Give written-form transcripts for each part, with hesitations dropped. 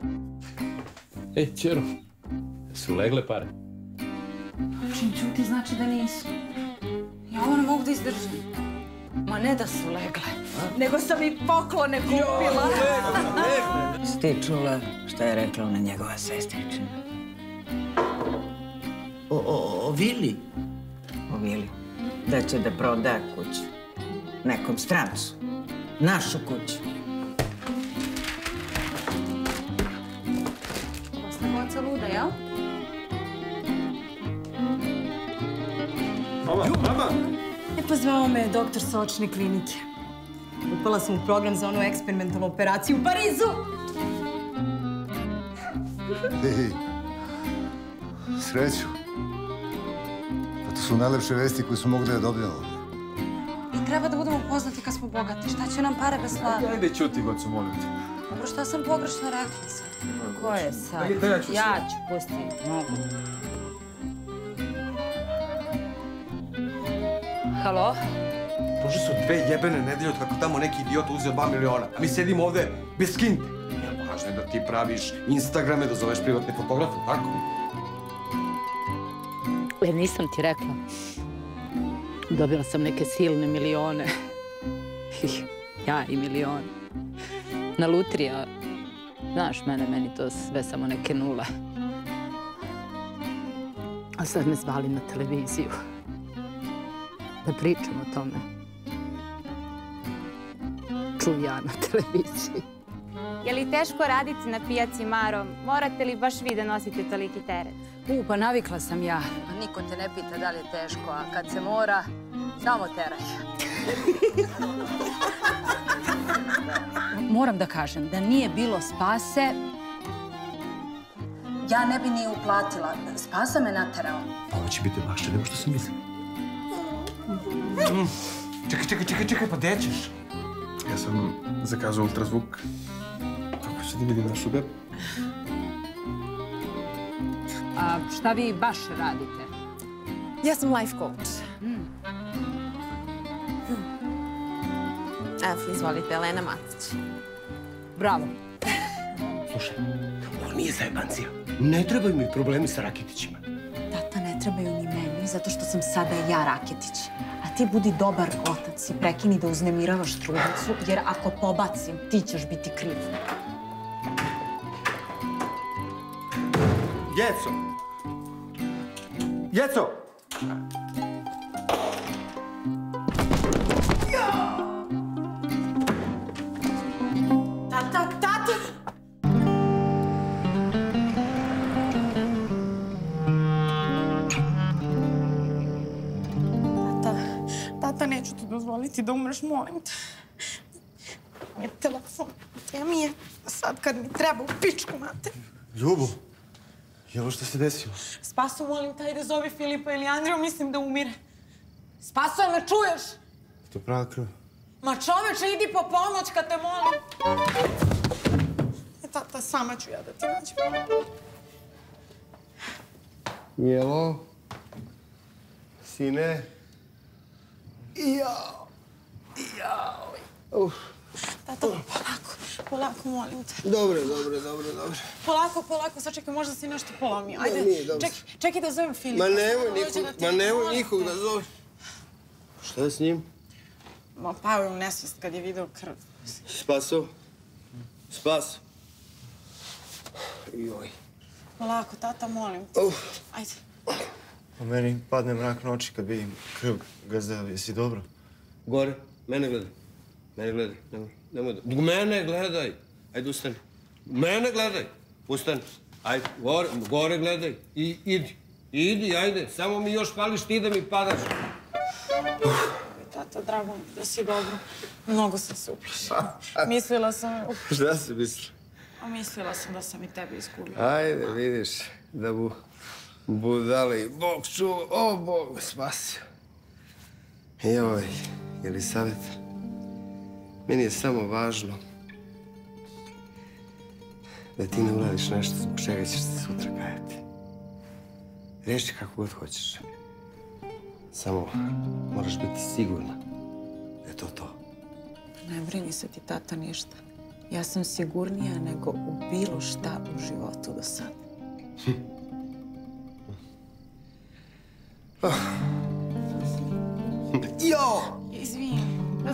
Ej, Ćero, su legle pare? Čim čuti znači da nisu. Ja ovo ne mogu da izdržim. Ma ne da su legle, nego sam i poklone kupila. Si ti čula šta je rekla ona njegova sestričina? O Vili? O Vili. Da će da proda kuću. Nekom strancu. Našu kuću. Posle moca luda, jel? Mama! Pozvao me doktor sa očne klinike. Upala sam u program za onu eksperimentalnu operaciju u Parizu. Sreću. Pa to su najlepše vesti koje smo mogli da dobijemo. I treba da budemo poznati kad smo bogati. Šta će nam pare bez slave? Ajde, čuti, Gocu, molim te. Dobro, šta sam pogrešno rekla sad? Ko je sad? Ja ću, pusti. Mogu. Halo? Prošle su 2 jebene nedelje od kako tamo neki idiot uzeo 2 miliona. A mi sedimo ovde bez kinte. Važno je da ti praviš Instagrame, da zoveš privatne fotografe, tako? Nisam ti rekla. Dobila sam neke silne milione. Ja i milion. Na lutrija. Znaš, meni to sve samo neke nule. A sad me zvali na televiziju. Da pričam o tome. Čuj ja na televiziji. Je li teško raditi na pijaci, Maro? Morate li baš vi da nosite toliki teret? Pa navikla sam ja. Niko te ne pita da li je teško, a kad se mora, samo teraj. Moram da kažem da nije bilo Spase, ja ne bi ni uplatila. Spasa me naterao. Ovo će biti lakše nego što sam mislila. Čekaj, pa gde ćeš? Ja sam zakazao ultrazvuk. Kako će da vidim našu bebu? A šta vi baš radite? Ja sam life coach. Evo, izvolite, Elena Matić. Bravo. Slušaj, ovo nije zajebancija. Ne trebaju mi problemi sa Raketićima. Tata, ne trebaju ni meni, zato što sam sada ja Raketić. A ti budi dobar otac i prekini da uznemiravaš trudnicu, jer ako pobacim, ti ćeš biti kriv. Jeco! Jeco! Tata! Tata, neću ti dozvoliti da umreš, molim te. Mi je telefon, te mi je sad kad mi treba u pičku, mate. Ljubo, je ovo što se desilo? Spaso, molim te, ajde zovi Filipa ili Andriju, mislim da umire. Spaso, me čuješ? To je prava krv. Ma čoveče, idi po pomoć kad te molim. Tata, sama ću ja da ti nađem. Jelo? Sine? Tata, polako, molim te. Dobro. Polako, sačekaj, možda si nešto polomio. Ajde, čekaj da zovem Filipa. Ma nemoj nikog da zove. Šta je s njim? Ma pao je u nesvest kad je video krv. Spaso? Joj. Polako, tata, molim te. Ajde. A meni padne mrak na oči kad vidim krv gazdela. Jesi dobro? Gore, mene gledaj. Nemoj da... Mene gledaj! Ajde, ustani. Mene gledaj! Ustani. Ajde, gore gledaj. I idi, ajde. Samo mi još fališ ti da mi padaš. Tata, drago mi da si dobro. Mnogo sam se uplašila. Mislila sam... Šta si mislila? Mislila sam da sam i tebe izgubila. Ajde, vidiš da budali. Bog čuva, o Bog spasio. Joj, Jelisaveta, meni je samo važno da ti ne uradiš nešto zbog čega ćeš se sutra kajati. Reši kako god hoćeš. Samo moraš biti sigurna da je to to. Ne brini se ti, tata, ništa. Ja sam sigurnija nego u bilo šta u životu do sad. Jo! Izvini.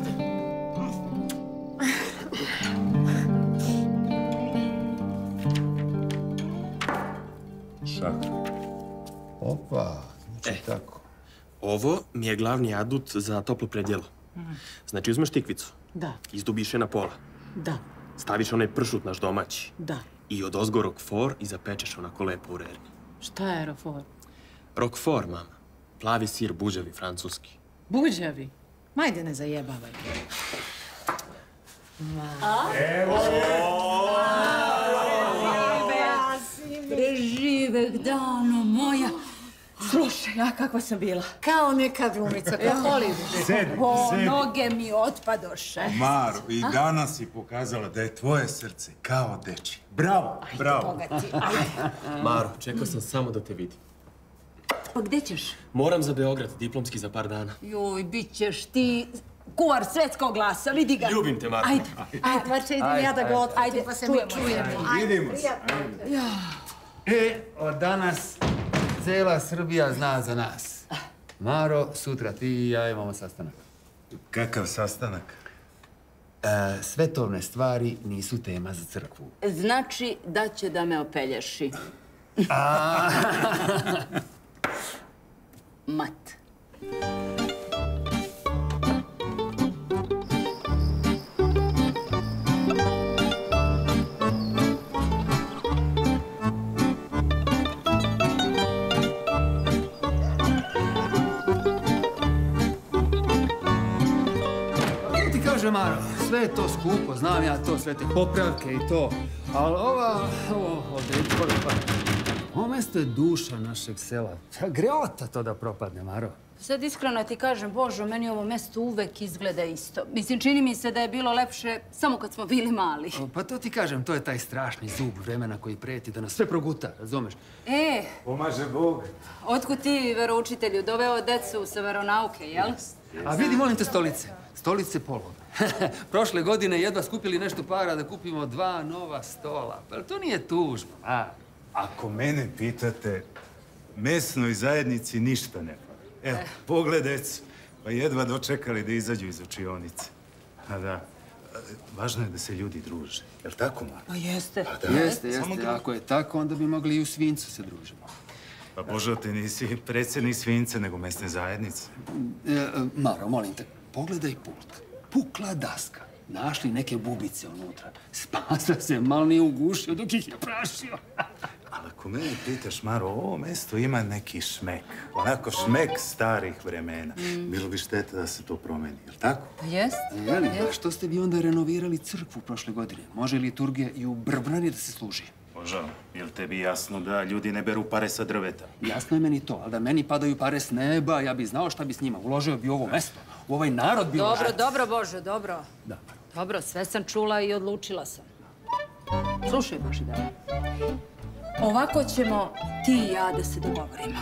Šak. Opa, znači tako. Ovo mi je glavni adut za toplo predjelo. Znači, uzmeš tikvicu. Da. Izdubiš je na pola. Da. Staviš onaj pršut naš domaći. Da. I odozgo roquefort i zapečeš onako lepo u rerni. Šta je roquefort? Roquefort, mama. Plavi sir, buđavi, francuski. Buđavi? Majde ne zajebavaj. Preživeh dano moja. Slušaj, a kakva sam bila? Kao neka glumica, kao Hollywood. Sedi, O, sedi. noge mi otpadoše. Maro, i danas si pokazala da je tvoje srce kao dečje. Bravo, bravo. Boga ti, ajde. Maro, čekao sam samo da te vidim. Pa gde ćeš? Moram za Beograd, diplomski za par dana. Joj, bit ćeš ti kuvar svetskog glasa, vidi ga. Ljubim te, Marko. Ajde, ajde, Marče, idem ja da ga otputim. Ajde, pa se mi čujemo. Vidimo se. Od danas cela Srbija zna za nas. Maro, sutra ti i ja imamo sastanak. Kakav sastanak? Svetovne stvari nisu tema za crkvu. Znači da će da me opelješi. Mat. Ti kaže, Maro, sve je to skupo, znam ja to, sve te popravke i to, ali ovo mesto je duša našeg sela. Greota to da propadne, Maro. Sad iskreno ti kažem, Božo, meni ovo mesto uvek izgleda isto. Mislim, čini mi se da je bilo lepše samo kad smo bili mali. Pa to ti kažem, to je taj strašni zub vremena koji preti da nas sve proguta, razumeš? Pomaže Bog. Otkud ti, veroučitelju, doveo decu sa veronauke, jel? A vidi, molim te, stolice. Stolice polove. Prošle godine jedva skupili nešto para da kupimo 2 nova stola. Pa to nije tužno, a? Ako mene pitate, mesnoj zajednici ništa ne fali. Evo, pogledaj, pa jedva dočekali da izađu iz učionice. A da, važno je da se ljudi druže. Jel' tako, Marko? Pa jeste. Jeste. Ako je tako, onda bi mogli i u Svincu se družimo. Pa Božo, ti nisi predsjednik Svince, nego mesne zajednice. Maro, molim te, pogledaj pult. Pukla daska. Našli neke bubice unutra. Spasa se mal nije ugušio dok ih je prašio. Ali ako mene pitaš, Maro, ovo mesto ima neki šmek. Onako šmek starih vremena. Bilo bi šteta da se to promeni, jel' tako? Pa jest. A što ste vi onda renovirali crkvu prošle godine? Može liturgija i u Brbrani da se služi? Božo, jel' tebi jasno da ljudi ne beru pare sa drveta? Jasno je meni to, ali da meni padaju pare s neba, ja bi znao šta bi s njima. Uložio bi u ovo mesto, u ovaj narod bi uložio. Dobro, Bože, dobro. Da. Dobro, sve sam čula i odlučila sam. Slušaj, Božidara. Ovako ćemo ti i ja da se dogovorimo.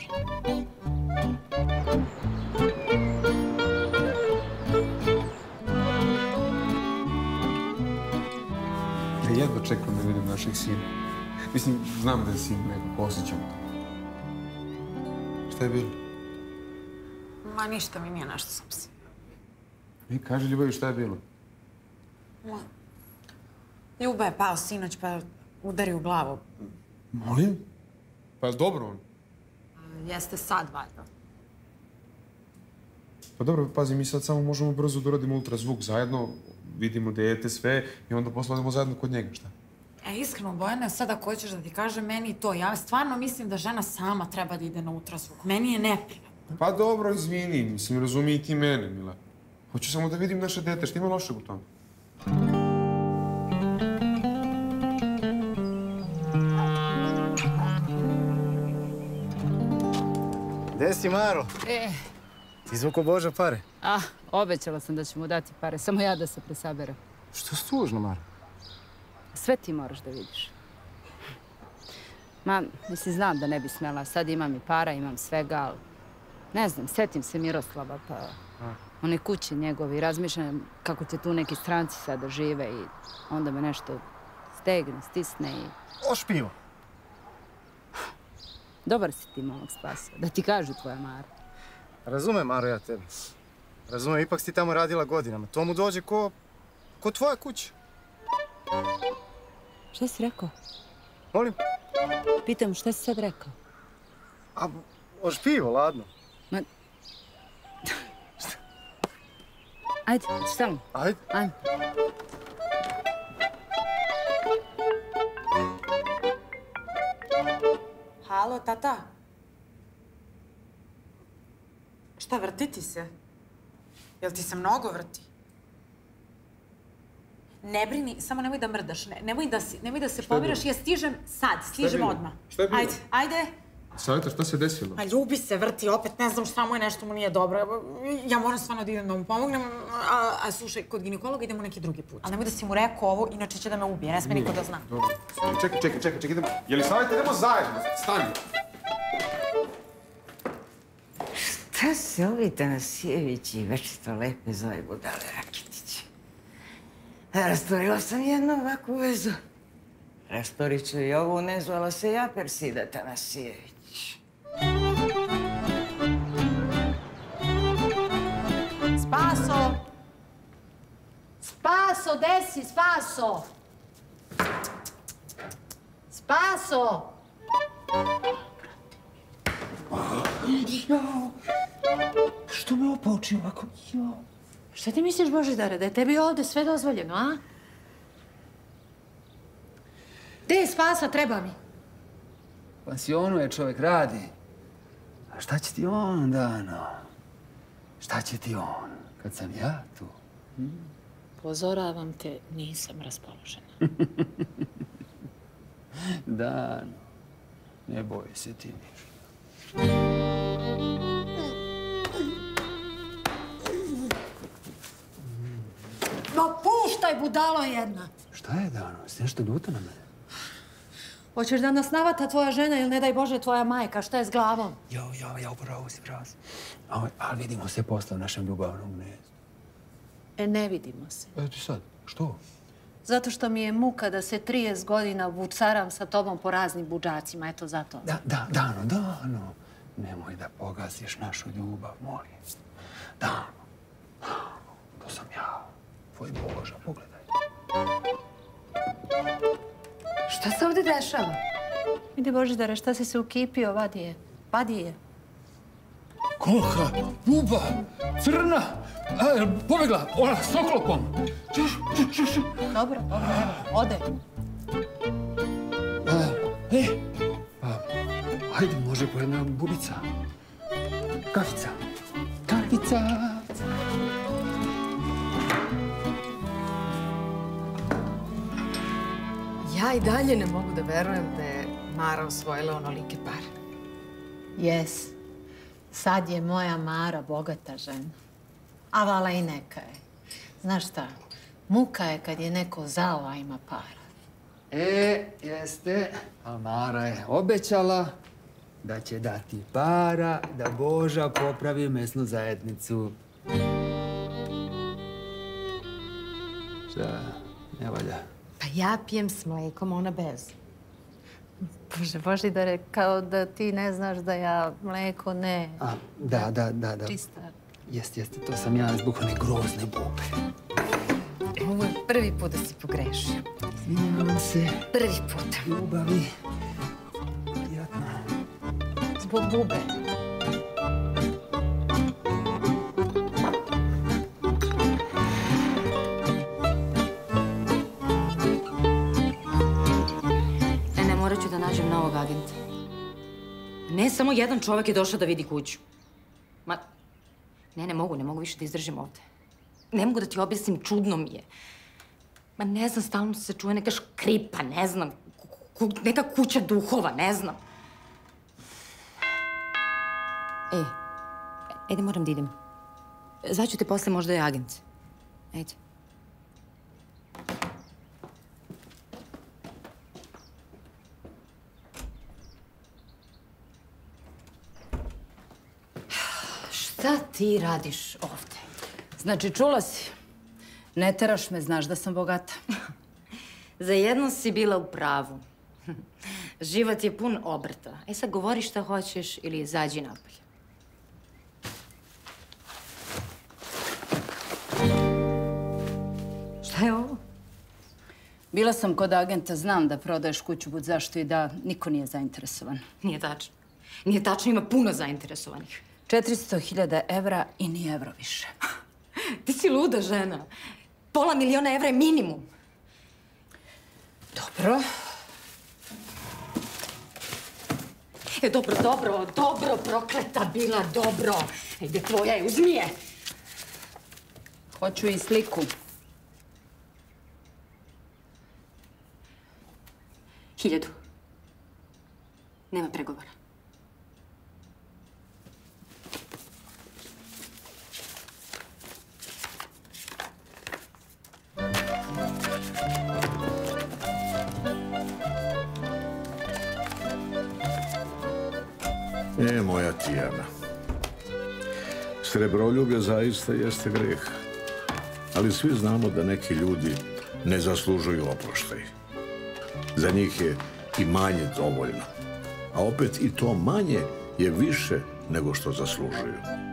Ja jedva čekam da vidim našeg sina. Mislim, znam da je sin nekako, osjećam to. Šta je bilo? Ma ništa mi nije nešto sam se. Kaži Ljubavi šta je bilo. Ljuba je pao sinoć pa udari u glavu. Molim? Pa je li dobro on? Jeste sad, valjda. Pa dobro, pazi, mi sad samo možemo brzo da uradimo ultrazvuk zajedno, vidimo dijete, sve i onda posle odemo zajedno kod njega, šta? Iskreno, Bojane, sad ako hoćeš da ti kažem, meni to. Ja stvarno mislim da žena sama treba da ide na ultrazvuk. Meni je neprijatno. Pa dobro, izvini, mislim, razumiji ti mene, Mila. Hoću samo da vidim naše dete, šta ima lošeg u tome? Gde si, Maro? Izvuko Boža pare. Obećala sam da ću mu dati pare, samo ja da se presaberem. Što je tužno, Maro? Sve ti moraš da vidiš. Mislim, znam da ne bi smela. Sad imam i para, imam svega, ali Ne znam, setim se Miroslava, pa one kuće njegove i razmišljam kako će tu neki stranci sada žive i onda me nešto stegne, stisne i... Oš pivo. Dobar si ti, momak Spaso, da ti kažu tvoja Mara. Razumem, Maro, ja tebe. Razumem, ipak si ti tamo radila godinama. To mu dođe ko tvoja kuća. Šta si rekao? Molim? Pitam, šta si sad rekao? A, oš pivo, ladno. Ma... Ajde, šta mu? Ajde. Ajde. Halo, tata? Šta, vrti ti se? Jel ti se mnogo vrti? Ne brini, samo nemoj da mrdaš. Nemoj da se pomiraš. Ja stižem sad, stižem odmah. Šta je bilo? Ajde. Savjeta, šta se desilo? A ljubi se, vrti opet, ne znam šta mu je, nešto mu nije dobro. Ja moram stvarno da idem da mu pomognem, a slušaj, kod ginekologa idemo neki drugi put. Ali nemoj da si mu rekao ovo, inače će da me ubije, ne sme niko da zna. Dobro. Čekaj, idemo. Je li Savjeta, idemo zajedno? Stani. Šta se ovi Tanasijevići i večito lepe zove budale Raketići? Rastorila sam jednu ovakvu vezu. Rastorit ću i ovu, ne zvala se ja Persida Tanasijević. Spaso! Spaso, gde si, Spaso? Spaso! Što me opoči ovako? Šta ti misliš, Božidare, da je tebi ovde sve dozvoljeno, a? Gde je Spasa, treba mi? U pansionu je čovjek, radi. A šta će ti on, Dano? Šta će ti on, kad sam ja tu? Pozoravam te, nisam raspoložena. Dano, ne boj se ti ništa. Ma puštaj, budalo jedna! Šta je, Dano? Si nešto ljuta na mene? Hoćeš da nas navata tvoja žena ili ne daj Bože tvoja majka? Šta je s glavom? Pravo si. Ali vidimo se posle u našem ljubavnom gnezdu. Ne vidimo se. Evo ti sad, što? Zato što mi je muka da se 30 godina vucaram sa tobom po raznim budžacima, eto zato. Dano, nemoj da pogasiš našu ljubav, molim. Dano, to sam ja, tvoj Boža, pogledaj. Šta se ovdje dešava? Ide Božidare, šta si se ukipio, vadi je. Kolka, buba, crna, pobjegla, ona s oklopom. Dobro, ode. Hajde, može po jedna bubica. Kafica. Ja i dalje ne mogu da verujem da je Mara osvojila onolike pare. Jes. Sad je moja Mara bogata žena. A vala i neka je. Znaš šta? Muka je kad je neko zao, a ima para. Jeste. A Mara je obećala da će dati para da Boža popravi mesnu zajednicu. Šta? Ne valja. Pa ja pijem s mlekom, ona bez. Bože, Božidare, kao da ti ne znaš da ja mleko ne... Da. Čista. Jeste, to sam ja zbog one grozne bube. Ovo je prvi put da si pogrešio. Izvinjavam se. Prvi put. Ljubavi. Prijatno. Zbog bube. Morat ću da nađem novog agenta. Ne samo jedan čovek je došao da vidi kuću. Ma, ne mogu više da izdržim ovde. Ne mogu da ti objasnim, čudno mi je. Ma ne znam, stalno se čuje neka škripa, ne znam. Neka kuća duhova, ne znam. Ajde, moram da idem. Zvaću te posle, možda je agent. Ajde. Šta ti radiš ovde? Znači, čula si. Ne teraš me, znaš da sam bogata. Za jedno si bila u pravu. Život je pun obrta. E sad govori šta hoćeš ili izađi napolje. Šta je ovo? Bila sam kod agenta, znam da prodaješ kuću bud zašto i da niko nije zainteresovan. Nije tačno. Nije tačno, ima puno zainteresovanih. 400.000 evra i ni evro više. Ti si luda žena. $500.000 je minimum. Dobro. Dobro, prokleta bila, dobro. Ajde, tvoja je, uzmi je. Hoću i sliku. 1000. Nema pregovora. Moja Tijana. Srebroljublje zaista jeste greh. Ali svi znamo da neki ljudi ne zaslužuju oproštaj. Za njih je i manje dovoljno. A opet i to manje je više nego što zaslužuju.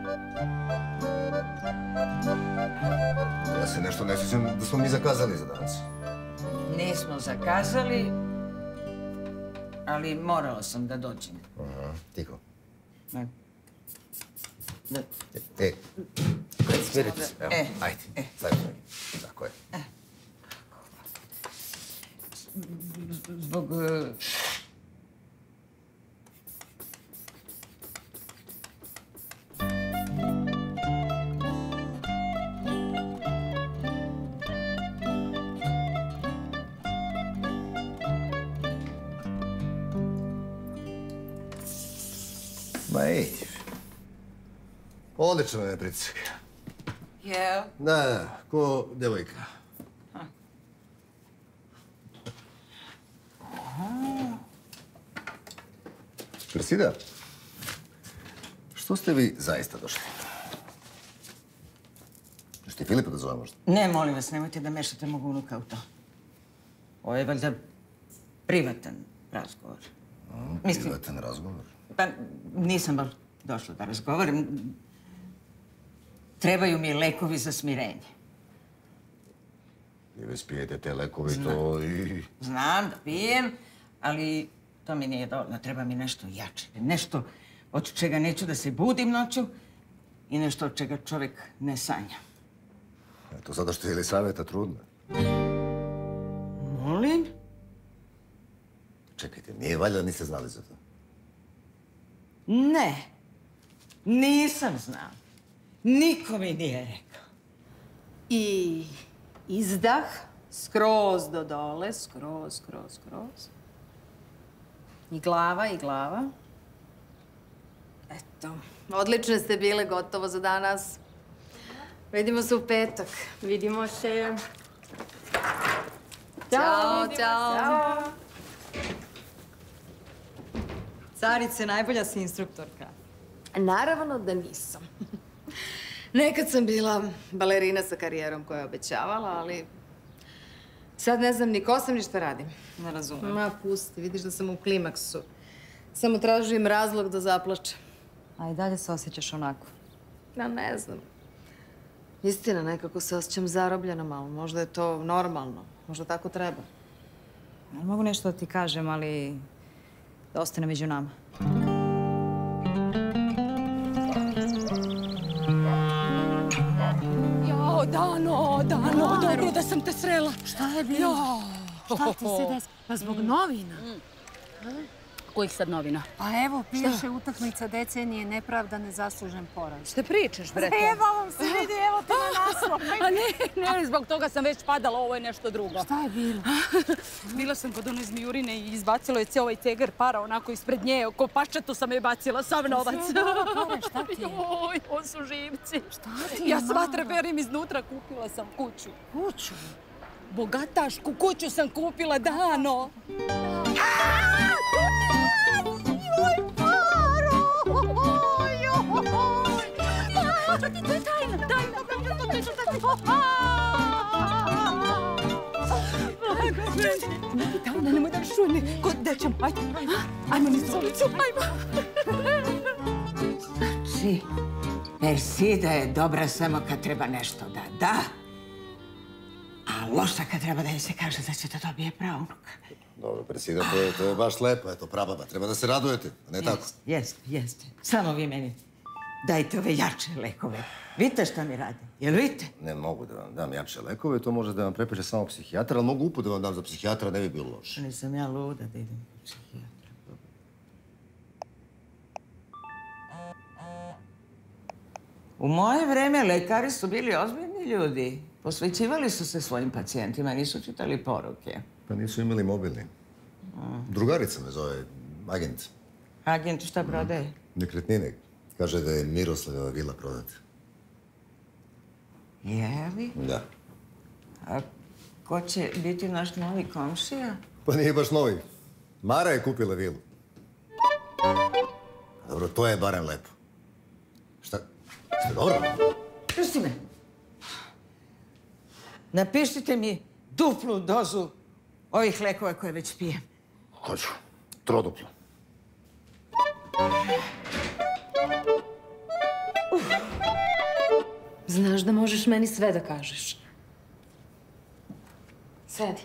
Ja se nešto ne sjećam da smo mi zakazali za danas. Nismo zakazali, ali morala sam da dođem. Aha, tiho. Ne. Smirite se, evo, ajde, stavite mi. Tako je. Zbog... Ma ej, odlično me pricaka. Jel? Da, ko devojka. Presida, što ste vi zaista došli? Što je Filipa da zove možda? Ne, molim vas, nemojte da mešate mog unuka u to. Ovo je valjda privatan razgovor. Privatan razgovor? Pa nisam baš došla da razgovaram. Trebaju mi lekovi za smirenje. Vi već pijete te lekovi, to i... Znam da pijem, ali to mi nije dovoljno. Treba mi nešto jače. Nešto od čega neću da se budim noću i nešto od čega čovjek ne sanja. To zato što je Elisaveta trudna. Molim? Čekajte, nije valjda da niste znali za to? Ne, nisam znala. Niko mi nije rekao. I izdah, skroz do dole, skroz. I glava. Eto, odlične ste bile, gotovo za danas. Vidimo se u petak. Vidimo se. Ćao. Carice, najbolja si instruktorka. Naravno da nisam. Nekad sam bila balerina sa karijerom koja je obećavala, ali sad ne znam ni ko sam, ni šta radim. Ne razumem. Ma, pusti, vidiš da sam u klimaksu. Samo tražim razlog da zaplačem. A i dalje se osjećaš onako? Ja ne znam. Istina, nekako se osjećam zarobljena malo. Možda je to normalno. Možda tako treba. Ne mogu nešto da ti kažem, ali da ostane među nama. Jao, Dano, dobro da sam te srela. Šta je bilo? Šta ti se desi? Pa zbog novina. Kojih sad novina? Pa evo, piše utakmica decenije, nepravda, nezaslužen poraz. Šta pričaš, bre? Evo vam se vidi, evo ti na naslov. A ne, zbog toga sam već padala, ovo je nešto drugo. Šta je bilo? Bila sam kod one zmijurine i izbacilo je cijel ovaj tegar para onako ispred nje. Ko paščetu sam je bacila, sav novac. Šta ti je? Joj, ovo su živci. Šta ti je, Ja sva treperim iznutra, kupila sam kuću. Kuću? Bogatašku kuću sam kupila, Dano. Joj, Paro! Joj! Daj, napravim to nešto tako. Daj, nemoj da šuni. Kod dečem, ajde. Ajmo niz ulicu, ajmo. Znači, Persida je dobra samo kad treba nešto da da, a loša kad treba da joj se kaže da će da dobije pravnuka. Dobro, Persida, to je baš lepo, eto, prababa. Treba da se radujete, a ne tako? Jeste. Samo vi meni dajte ove jače lekove. Vidite šta mi rade, jel vidite? Ne mogu da vam dam jače lekove, to može da vam prepiše samo psihijatar, ali mogu uput da vam dam za psihijatra, ne bi bilo loše. Nisam ja luda da idem u psihijatra. U moje vreme lekari su bili ozbiljni ljudi. Posvećivali su se svojim pacijentima, nisu čitali poruke. Pa nisu imali mobilni. Drugarica me zove, agent. Agent šta prodaje? Nekretnine. Kaže da je Miroslavljeva vila prodata. Je li? Da. A ko će biti naš novi komšija? Pa nije baš novi. Mara je kupila vilu. Dobro, to je barem lepo. Šta? Ste dobro? Pusti me. Napišite mi duplu dozu ovih lekova koje već pijem. Hoću. Troduplu. Znaš da možeš meni sve da kažeš. Sedi.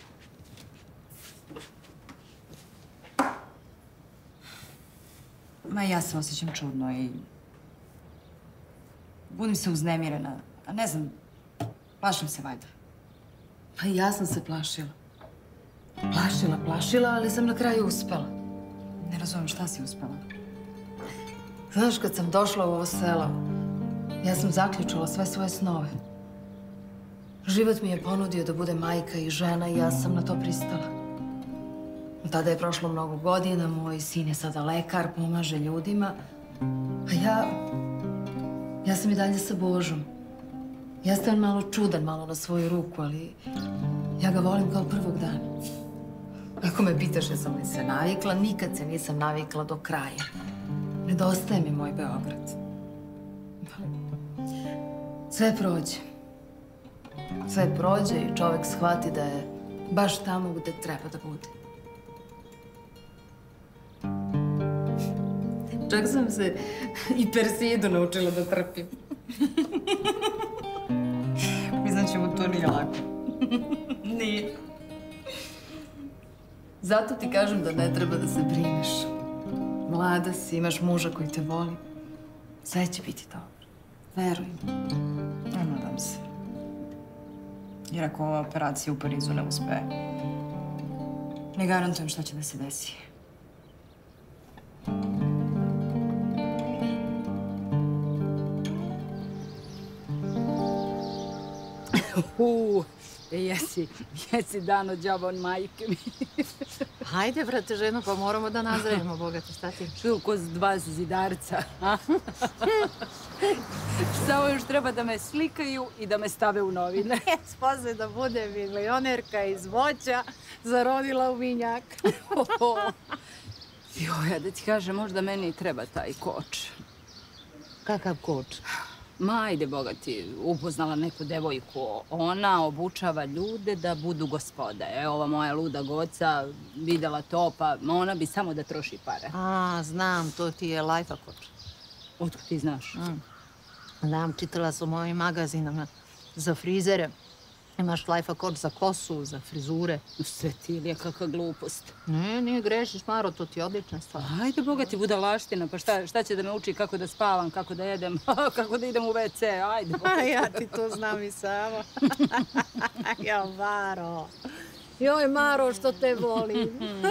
Ma ja se osjećam čudno i... budim se uznemirena. A ne znam, plašim se valjda. Pa ja sam se plašila. Plašila, ali sam na kraju uspela. Ne razumijem šta si uspela. Znaš, kad sam došla u ovo selo, ja sam zaključila sve svoje snove. Život mi je ponudio da bude majka i žena i ja sam na to pristala. Tada je prošlo mnogo godina, moj sin je sada lekar, pomaže ljudima, a ja sam i dalje sa Božom. Jeste on malo čudan, malo na svoju ruku, ali ja ga volim kao prvog dana. Ako me pitaš jesam li se navikla, nikad se nisam navikla do kraja. Nedostaje mi moj Beograd. Sve prođe. Sve prođe i čovek shvati da je baš tamo gde treba da bude. Čak sam se i Persidu naučila da trpim. Priznaću mu, to nije lako. Nije. Zato ti kažem da ne treba da se brineš. Mlada si, imaš muža koji te voli. Sve će biti dobro. Veruj mi. Ne nadam se. Jer ako ova operacija u Parizu ne uspe, ne garantujem šta će da se desi. Jesi dano džabon majke mi. Hajde, brate, ženo, pa moramo da nazdravimo, bogate, šta ti? Ko s dva zidarca. Samo još treba da me slikaju i da me stave u novine. Posle da bude milionerka iz voća, zarodila u vinjak. Joj, da ti kažem, možda meni treba taj koč. Kakav koč? Ma, ajde, bogati, upoznala neku devojku. Ona obučava ljude da budu gospode. Evo, ova moja luda goca videla to, pa ona bi samo da troši pare. A, znam, to ti je Lajfa koč. Otkud ti znaš? Znam, čitala sam u ovim magazinama za frizere. Imaš Lajfa koč za kosu, za frizure. Svetilija, kakva glupost. Ne, nije grešiš, Maro, to ti je odlična stvar. Ajde, bogati, budalaština, pa šta će da me uči kako da spavam, kako da jedem, kako da idem u WC, ajde, bogati. Ja ti to znam i sama. Ja, Maro. Joj, Maro, što te volim.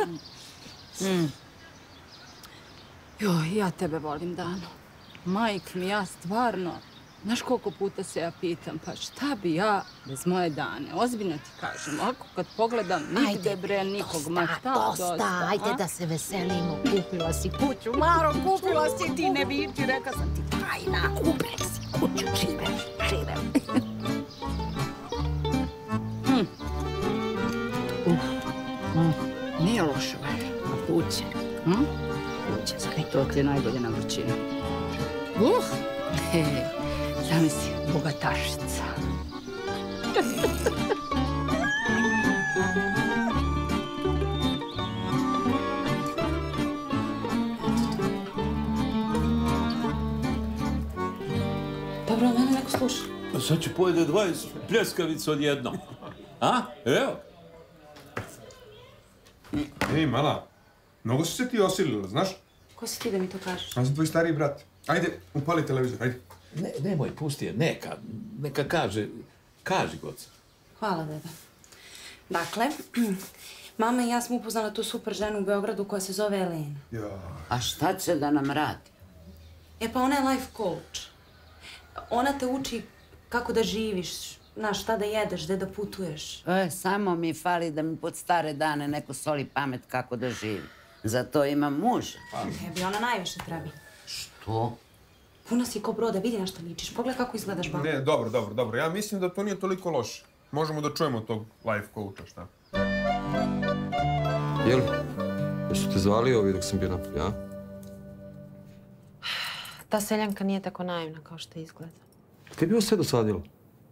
Joj, ja tebe volim, Dano. Majk mi, ja stvarno, znaš koliko puta se ja pitam, pa šta bi ja bez moje Dane? Ozbiljno ti kažem, ako kad pogledam, nigde bre nikog, ma šta dosta. Ajde da se veselimo, kupila si kuću, Maro, kupila si, ti ne viči, rekla sam ti tajna, kupila si kuću, žive. Nije loše, a kuće? Kuće, to ti je najbolje na vrućini. Zamisli, bogatašica. Dobro, a mene neko sluša. Sad ću pojede 20 pljeskavica odjednom. A? Evo. Ej, mala, mnogo si se ti osilila, znaš? Ko si ti da mi to kažeš? Ja sam tvoj stariji brat. Ajde, upali televizor, ajde. Nemoj, pusti je, neka kaže. Kaži, goca. Hvala, deda. Dakle, mama i ja smo upoznala tu super ženu u Beogradu koja se zove Elena. A šta će da nam radi? Pa ona je life coach. Ona te uči kako da živiš, znaš, šta da jedeš, gde da putuješ. Samo mi fali da mi pod stare dane neko soli pamet kako da živim. Zato imam muža. Tebi ona najviše treba. Što? Puna si ko broda, vidi na što ličiš. Pogledaj kako izgledaš, babo. Ne, dobro. Ja mislim da to nije toliko loše. Možemo da čujemo tog life coacha, šta? Jel? Jesu te zvali ovi dok sam bio napolje, a? Ta seljanka nije tako naivna kao što izgleda. Kaj bi ovo sve dosadilo?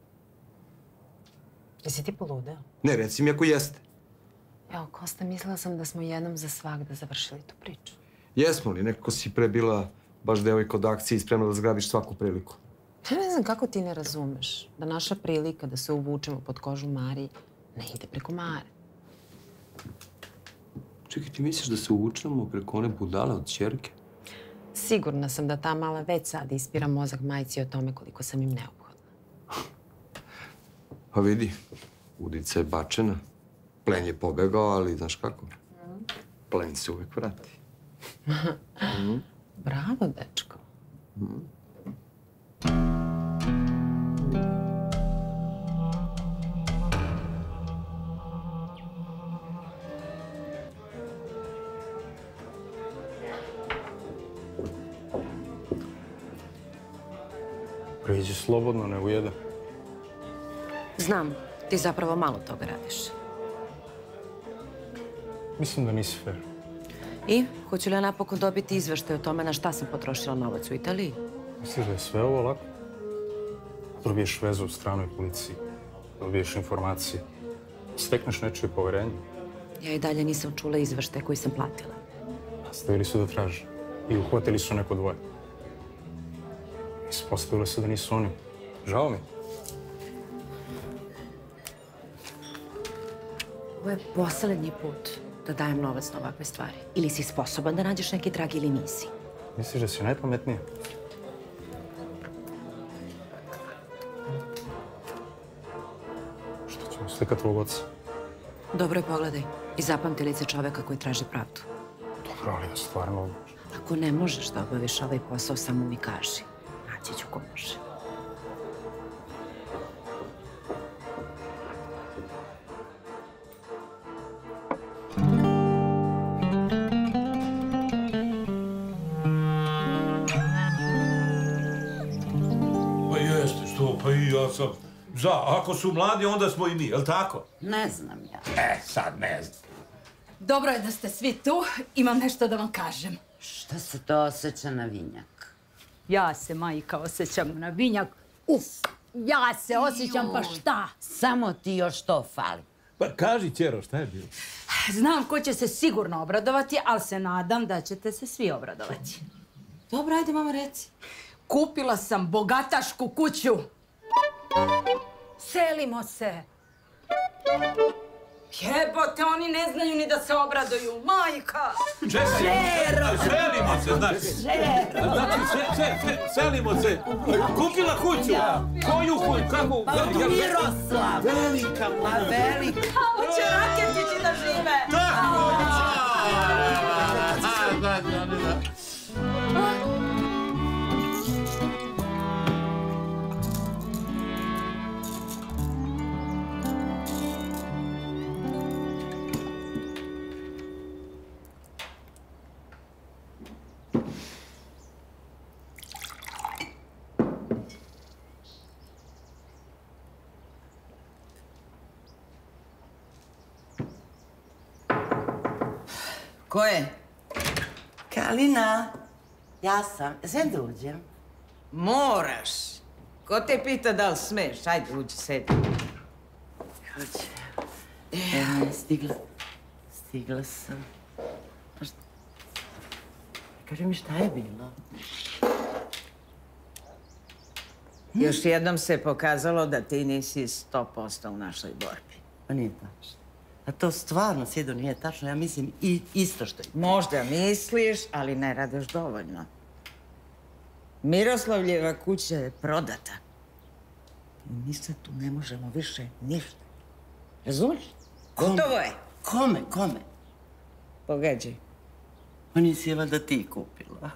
Jesi ti poludeo? Ne, reci mi ako jeste. Evo, Kosta, mislila sam da smo jednom za svagda završili tu priču. Jesmo li? Nekako si pre bila baš devojka od akcije i spremna da zgrabiš svaku priliku. Ja ne znam kako ti ne razumeš da naša prilika da se uvučemo pod kožu Mariji ne ide preko Mare. Čekaj, ti misliš da se uvučemo preko one budale od ćerke? Sigurna sam da ta mala već sad ispira mozak majci o tome koliko sam im neophodna. Pa vidi, udica je bačena. Plen je pobegao, ali znaš kako? Plen se uvek vrati. Bravo, dečko. Priđi slobodno, ne ujeda. Znam, ti zapravo malo toga radiš. Mislim da nisi fair. I, hoću li ja napokon dobiti izveštaj o tome na šta sam potrošila novac u Italiji? Misliš da je sve ovo lako? Dobiješ vezu u stranoj policiji, dobiješ informacije, stekneš nečije poverenje. Ja i dalje nisam čula izveštaj koji sam platila. Nastavili su da traže i uhvatili su neko dvoje. Ispostavilo se da nisu oni. Žao mi. Ovo je poslednji put da dajem novac na ovakve stvari. Ili si sposoban da nađeš neki trag ili nisi. Misliš da si najpametnija? Šta ćemo slikat tvog oca? Dobro je, pogledaj. I zapamti lice čoveka koji traži pravdu. Dobro, ali ja stvarno... Ako ne možeš da obaviš ovaj posao, samo mi kaži. Naći ću ko može. Pa jeste, što? Pa i ja sam za. Ako su mladi, onda smo i mi, jel' tako? Ne znam ja. Sad ne znam. Dobro je da ste svi tu. Imam nešto da vam kažem. Šta se to osjeća na vinjak? Ja se, majka, osjećam na vinjak. Uf, ja se osjećam, pa šta? Samo ti još to fali. Pa kaži, ćero, šta je bilo? Znam ko će se sigurno obradovati, ali se nadam da ćete se svi obradovati. Dobro, ajde, mama, reci. Kupila sam bogatašku kuću. Selimo se. Jebote, oni ne znaju ni da se obraduju. Majka! Žero! Selimo se, znači. Žero! Znači, selimo se. Kupila kuću. Koju kuću? Kako? Pa od Miroslav. Velika, ma velika. Hoće Raketići da žive. Tako! Ko je? Kalina. Ja sam. Sve da uđem. Moraš. Ko te pita da li smeš? Ajde, uđi, sedi. Hoće. Stigla sam. Kaži mi šta je bilo? Još jednom se pokazalo da ti nisi 100% u našoj borbi. Pa nije tačno. A to stvarno, Sido, nije tačno. Ja mislim isto što je. Možda misliš, ali ne radiš dovoljno. Miroslavljeva kuća je prodata. I mi sad tu ne možemo više ništa. Razumiješ? Gotovo je. Kome? Pogađaj. Pa nisi je valjda ti kupila.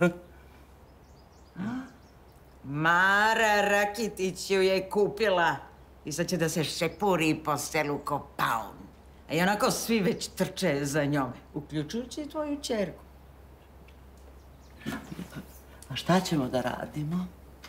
Mara Rakitić ju je kupila. I sad će da se šepuri po selu ko paun. A i onako svi već trče za njom. Uključujući i tvoju čerku. A šta ćemo da radimo?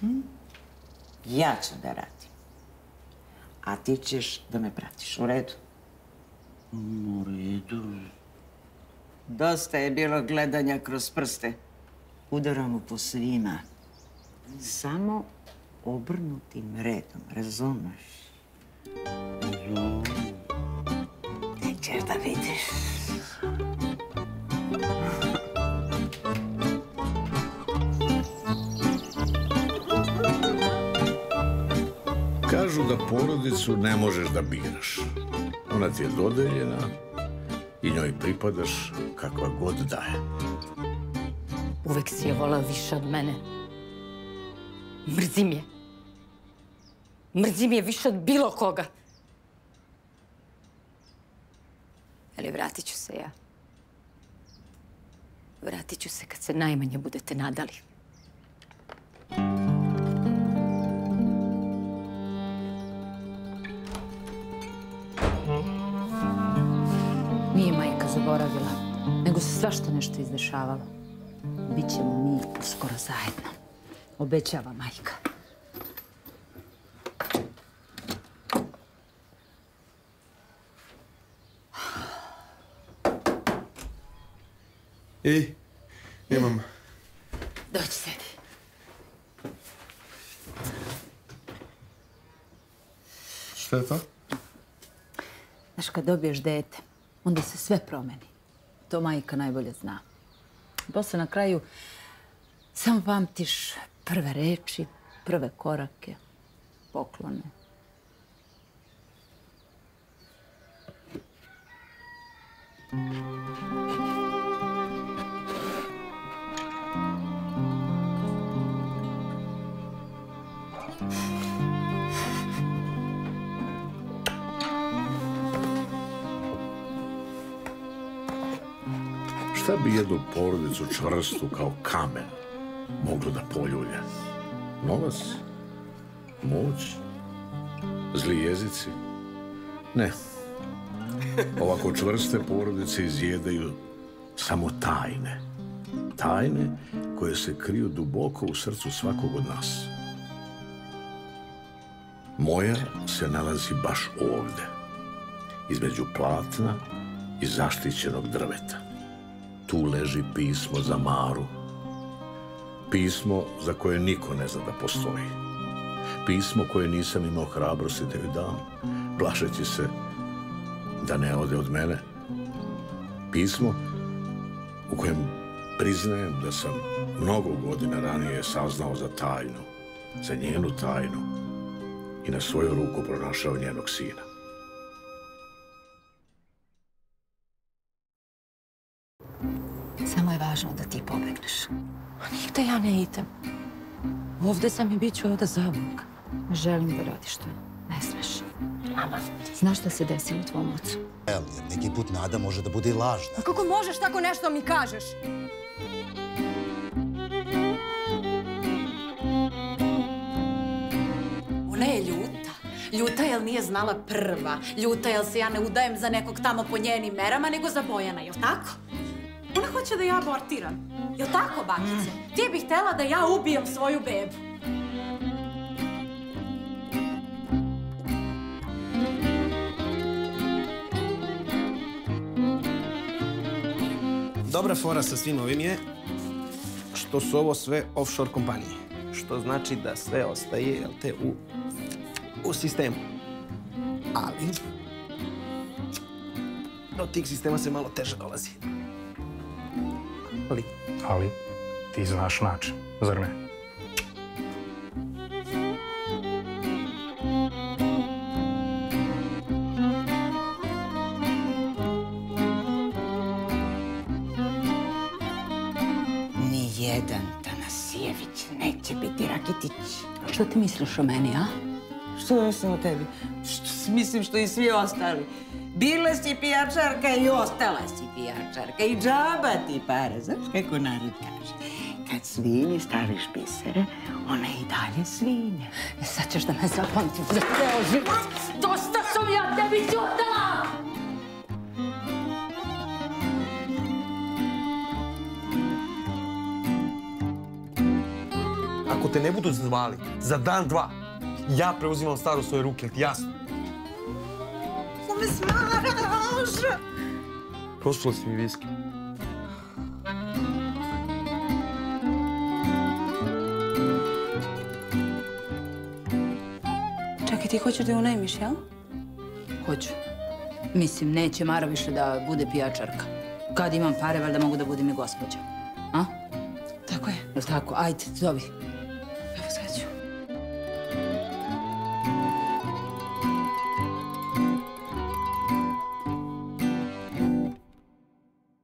Ja ću da radim. A ti ćeš da me pratiš, u redu? U redu. Dosta je bilo gledanja kroz prste. Udaramo po svima. Samo obrnutim redom, razumeš? Ti ćeš da vidiš. Kažu da porodicu ne možeš da biraš. Ona ti je dodeljena i njoj pripadaš kakva god daje. Uvek si je volao više od mene. Mrzim je. Mrzim je više od bilo koga. Ali vratit ću se ja. Vratit ću se kad se najmanje budete nadali. Nije majka zaboravila, nego se svašta nešto izdešavalo. Bićemo mi uskoro zajedno. Obećava majka. Ej, mama. Dođi, sedi. Šta je to? Znaš, kad dobiješ dete, onda se sve promeni. To majka najbolje zna. Posle na kraju samo pamtiš prve reči, prve korake, poklone. Šta bi jednu porodicu čvrstu kao kamen moglo da poljulja? Novac? Moć? Zli jezici? Ne. Ovako čvrste porodice izjedaju samo tajne. Tajne koje se kriju duboko u srcu svakog od nas. Moja se nalazi baš ovde, između platna i zaštićenog drveta. Tu leži pismo za Maru. Pismo za koje niko ne zna da postoji. Pismo koje nisam imao hrabrosti da joj dam, plašeći se da ne ode od mene. Pismo u kojem priznajem da sam mnogo godina ranije saznao za tajnu, za njenu tajnu i na svoju ruku pronašao njenog sina. Samo je važno da ti pobegneš. A nije da ja ne idem. Ovde sam i bit ću ovde zavuk. Ne želim da radiš to. Ne smeš. Mama, znaš šta se desilo tvom ocu? Neki put nada može da bude i lažna. A kako možeš tako nešto mi kažeš? Ona je ljuta. Ljuta jel nije znala prva. Ljuta jel se ja ne udajem za nekog tamo po njenim merama, nego za Bojana, jel tako? Ona hoće da ja abortiram. Jel tako, bakice? Ti bih htela da ja ubijem svoju bebu. Dobra fora sa svim ovim je što su ovo sve offshore kompanije. što znači da sve ostaje, jel te, u sistemu. Ali, do tih sistema se malo teže dolazi. Ali, ti znaš način, zar ne? Nijedan Tanasijević neće biti Rakitić. Što ti misliš o meni, a? Što ja sam o tebi? Mislim što i svi ostali. Bila si pijačarka i ostala si pijačarka. I džaba ti para. Znaš kako narod kaže? Kad svinji staviš bisere, ona i dalje svinja. Sad ćeš da me zapamtim za ceo život. Dosta sam ja tebi ćutala! Ako te ne budu zvali za dan, dva, ja preuzimam stvar u svoje ruke, ti jasno? Ko me smaraš? Prosula si mi viski. Čekaj, ti hoćeš da je unajmiš, jel? Hoću. Mislim, neće Mara više da bude pijačarka. Kad imam pare, valjda mogu da budem i gospođa. A? Tako je. Jel tako? Ajde, zovi.